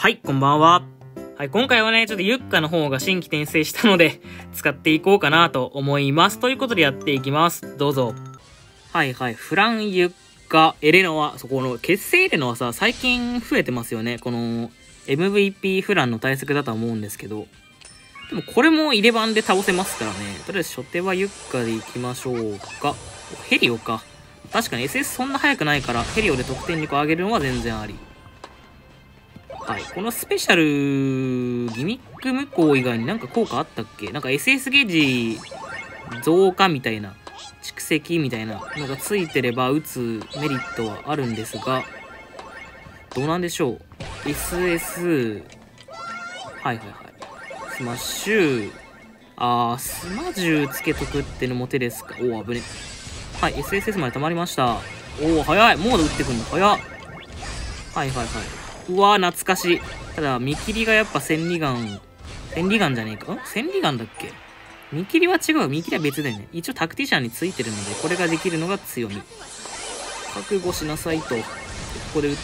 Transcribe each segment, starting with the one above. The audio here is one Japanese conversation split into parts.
はい、こんばんは。はい、今回はね、ちょっとユッカの方が新規転生したので、使っていこうかなと思います。ということでやっていきます。どうぞ。はいはい、フラン、ユッカ、エレノア。そこの、結成エレノアさ、最近増えてますよね。この、MVP フランの対策だとは思うんですけど。でもこれも入れ番で倒せますからね。とりあえず初手はユッカでいきましょうか。ヘリオか。確かに SS そんな速くないから、ヘリオで得点力を上げるのは全然あり。はい。このスペシャルギミック無効以外になんか効果あったっけ？なんか SS ゲージ増加みたいな、蓄積みたいなのがついてれば打つメリットはあるんですが、どうなんでしょう。SS、はいはいはい。スマッシュ、スマ銃つけとくってのも手ですか。おお、危ね。はい、SSS まで溜まりました。おお、早い。モード打ってくんだ。早っ。はいはいはい。うわー、懐かしい。ただ、見切りがやっぱ千里眼じゃねえか。千里眼だっけ？見切りは違う。見切りは別だよね。一応タクティシャンについてるので、これができるのが強み。覚悟しなさいと。ここで打って、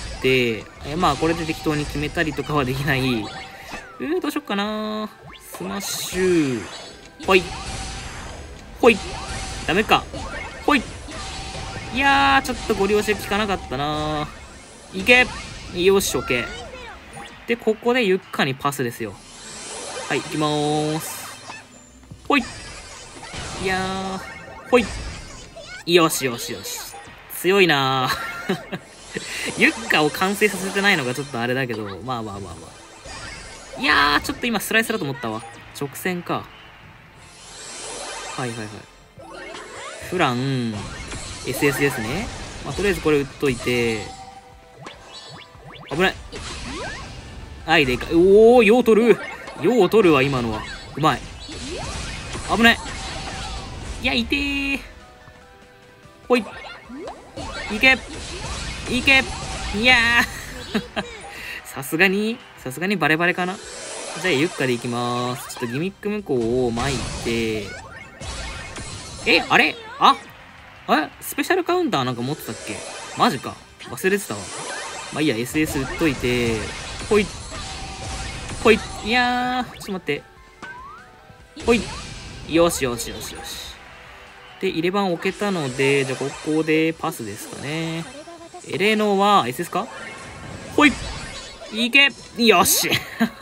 まあ、これで適当に決めたりとかはできない。どうしよっかな。スマッシュ。ほい。ほい。ダメか。ほい。いやー、ちょっとご了承効かなかったな。いけ。よし、オッケー。で、ここでゆっかにパスですよ。はい、行きまーす。ほい。いやー、ほい。よしよしよし。強いなー。ゆっかを完成させてないのがちょっとあれだけど、まあまあまあまあ。いやー、ちょっと今スライスだと思ったわ。直線か。はいはいはい。フラン、SS ですね。まあ、とりあえずこれ打っといて、危ない。はい、でかい。おお、よう取る。よう取るわ、今のは。うまい。危ない。いや、いてー。ほい。いけ。いけ。いやー。さすがにバレバレかな。じゃあ、ユッカでいきまーす。ちょっとギミック無効を巻いて。あれスペシャルカウンターなんか持ってたっけ？マジか。忘れてたわ。まあいいや、SS 打っといて。ほい。ほい。いやー、ちょっと待って。ほい。よしよしよしよし。で、入れ番置けたので、じゃあここでパスですかね。エレノは SS か？ほい。いけ。よし。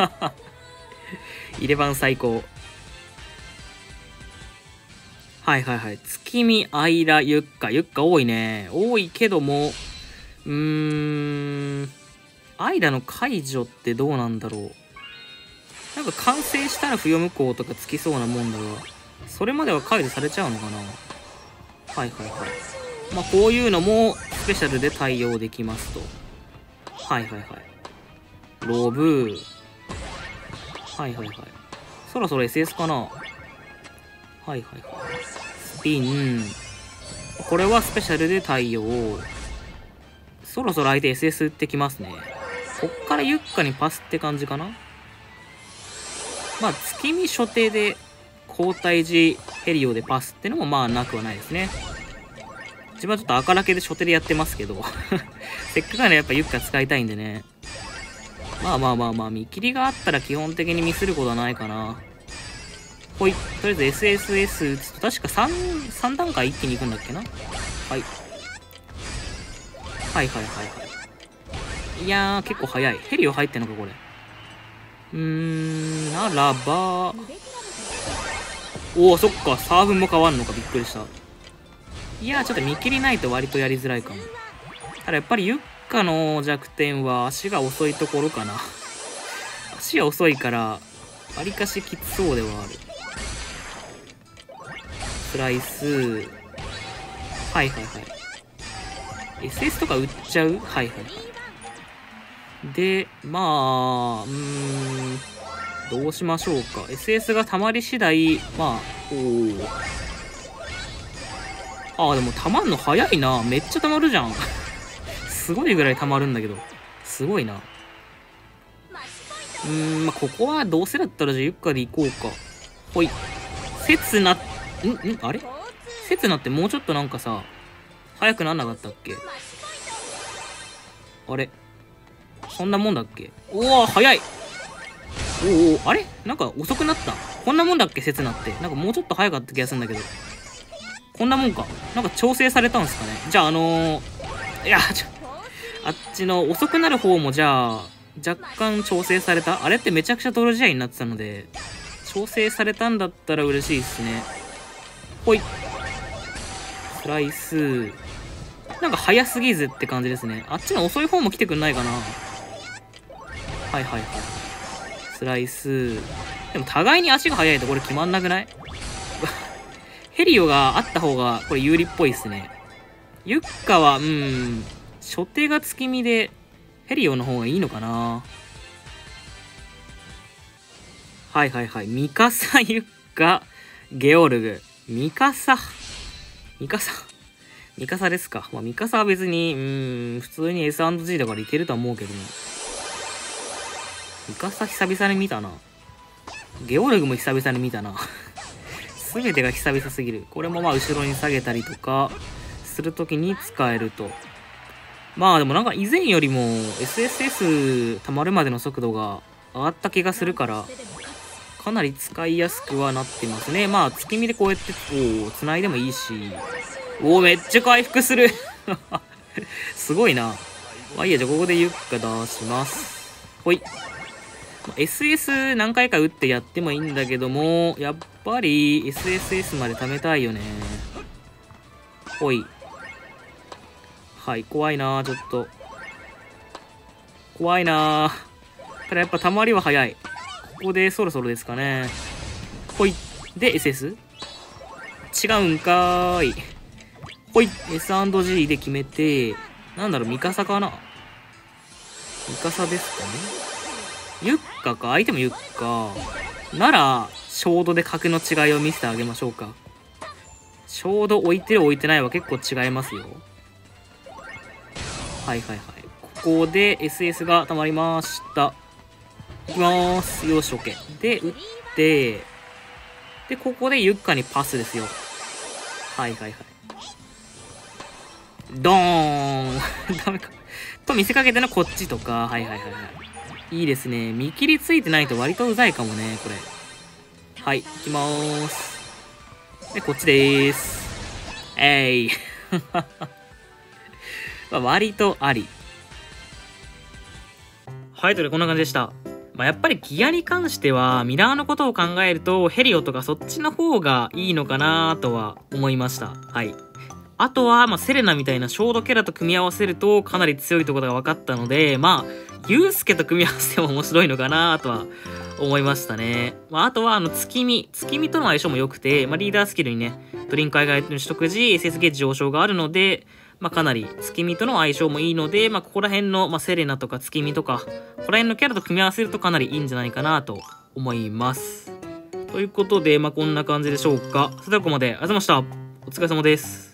入れ番最高。はいはいはい。月見、アイラ、ユッカ。ユッカ多いね。多いけども、アイラの解除ってどうなんだろう。なんか完成したら不要無効とかつきそうなもんだが、それまでは解除されちゃうのかな。はいはいはい。まあこういうのもスペシャルで対応できますと。はいはいはい。ロブ。はいはいはい。そろそろ SS かな。はいはいはい。スピン。これはスペシャルで対応。そろそろ相手 SS 打ってきますね。こっからユッカにパスって感じかな。まあ、月見初手で交代時ヘリオでパスってのもまあなくはないですね。自分はちょっと赤だけで初手でやってますけど。せっかくならやっぱユッカ使いたいんでね。まあまあまあまあ、見切りがあったら基本的にミスることはないかな。ほい。とりあえず SSS 打つと確か3段階一気に行くんだっけな。はい。はいはいはいはい。いやー、結構早い。ヘリオ入ってんのか、これ。ならば。おお、そっか。サーブも変わんのか。びっくりした。いやー、ちょっと見切りないと割とやりづらいかも。ただやっぱりユッカの弱点は足が遅いところかな。足が遅いから、わりかしきつそうではある。スライス。はいはいはい。SS とか売っちゃう？はいはいはい。で、まあ、どうしましょうか。SS が溜まり次第、まあ、でも溜まんの早いな。めっちゃ溜まるじゃん。すごいぐらい溜まるんだけど。すごいな。まあ、ここはどうせだったらじゃあユッカで行こうか。ほい。あれ刹那ってもうちょっとなんかさ、早くなんなかったっけ？あれそんなもんだっけ。おお、早い。おお、あれなんか遅くなった。こんなもんだっけ、刹那って。なんかもうちょっと早かった気がするんだけど。こんなもんか。なんか調整されたんですかね。じゃあいや、あっちの遅くなる方もじゃあ、若干調整された。あれってめちゃくちゃ泥試合になってたので、調整されたんだったら嬉しいですね。ほい。スライス。なんか早すぎずって感じですね。あっちの遅い方も来てくんないかな。はいはいはい。スライス。でも互いに足が速いとこれ決まんなくない？ヘリオがあった方がこれ有利っぽいですね。ユッカは、初手が月見でヘリオの方がいいのかな。はいはいはい。ミカサ、ユッカ、ゲオルグ。ミカサですか。まあ、ミカサは別に、普通に S&G だからいけるとは思うけども。ミカサ久々に見たな。ゲオルグも久々に見たな。すべてが久々すぎる。これもまあ後ろに下げたりとかするときに使えると。まあでもなんか以前よりも SSS 溜まるまでの速度が上がった気がするから、かなり使いやすくはなってますね。まあ月見でこうやって繋いでもいいし。めっちゃ回復する。すごいな。まあいいや、じゃあここでユッカ出します。ほい。SS 何回か打ってやってもいいんだけども、やっぱり SSS まで貯めたいよね。ほい。はい、怖いなちょっと。怖いなただやっぱ溜まりは早い。ここでそろそろですかね。ほい。で、SS？ 違うんかーい。ほい。S&G で決めて、なんだろう、ミカサかな。ミカサですかね。ユッカか。相手もユッカ。なら、ショードで格の違いを見せてあげましょうか。ショード置いてる置いてないは結構違いますよ。はいはいはい。ここで SS が溜まりました。いきまーす。よし、OK。で、打って、で、ここでユッカにパスですよ。はいはいはい。ドーンダメか。と見せかけてのこっちとか。はいはいはいはい。いいですね。見切りついてないと割とうざいかもね、これ。はい、行きまーす。で、こっちでーす。まあ、割とあり。はい、ということでこんな感じでした。まあ、やっぱりギアに関しては、ミラーのことを考えると、ヘリオとかそっちの方がいいのかなとは思いました。はい。あとは、まあ、セレナみたいなショードキャラと組み合わせると、かなり強いところが分かったので、まあ、ユウスケと組み合わせても面白いのかなとは思いましたね。まあ、あとは、月見との相性も良くて、まあ、リーダースキルにね、ドリンク海外の取得時、SS ゲージ上昇があるので、まあ、かなり月見との相性もいいので、まあ、ここら辺の、まあ、セレナとか月見とか、ここら辺のキャラと組み合わせるとかなりいいんじゃないかなと思います。ということで、まあ、こんな感じでしょうか。それではここまでありがとうございました。お疲れ様です。